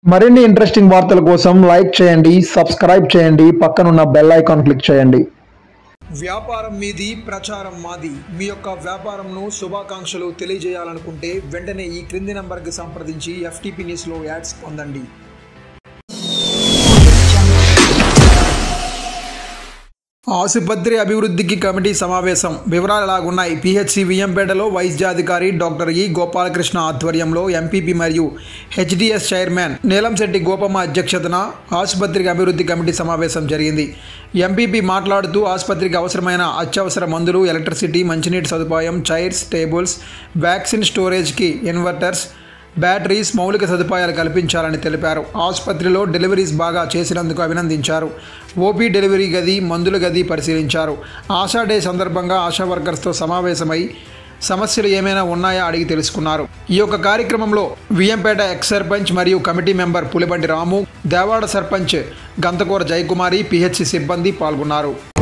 మరిన్ని ఇంట్రెస్టింగ్ వార్తల కోసం లైక్ చేయండి, సబ్స్క్రైబ్ చేయండి, పక్కనున్న బెల్ ఐకాన్ క్లిక్ చేయండి. వ్యాపారం మీది, ప్రచారం మాది. మీ యొక్క వ్యాపారంను శుభాకాంక్షలు తెలియజేయాలనుకుంటే వెంటనే ఈ క్రింది నంబర్కి సంప్రదించి ఎఫ్టీపీ న్యూస్లో యాడ్స్ పొందండి. ఆసుపత్రి అభివృద్ధికి కమిటీ సమావేశం వివరాలు ఎలాగున్నాయి? పిహెచ్సి విఎంపేటలో వైద్యాధికారి డాక్టర్ ఈ గోపాలకృష్ణ ఆధ్వర్యంలో ఎంపీపీ మరియు హెచ్డిఎస్ చైర్మన్ నీలంశెట్టి గోపమ్మ అధ్యక్షతన ఆసుపత్రికి అభివృద్ధి కమిటీ సమావేశం జరిగింది. ఎంపీపీ మాట్లాడుతూ ఆసుపత్రికి అవసరమైన అత్యవసర మందులు, ఎలక్ట్రిసిటీ, మంచినీటి సదుపాయం, చైర్స్, టేబుల్స్, వ్యాక్సిన్ స్టోరేజ్కి ఇన్వర్టర్స్, బ్యాటరీస్, మౌలిక సదుపాయాలు కల్పించాలని తెలిపారు. ఆసుపత్రిలో డెలివరీస్ బాగా చేసినందుకు అభినందించారు. ఓపీ డెలివరీ గది, మందుల గది పరిశీలించారు. ఆశా డే సందర్భంగా ఆశా వర్కర్స్తో సమావేశమై సమస్యలు ఏమైనా ఉన్నాయా అడిగి తెలుసుకున్నారు. ఈ యొక్క కార్యక్రమంలో విఎంపేట ఎక్స్ సర్పంచ్ మరియు committee member Pulibandi Ramu, Devada sarpanch Gantakura Jayakumari, PHC సిబ్బంది పాల్గొన్నారు.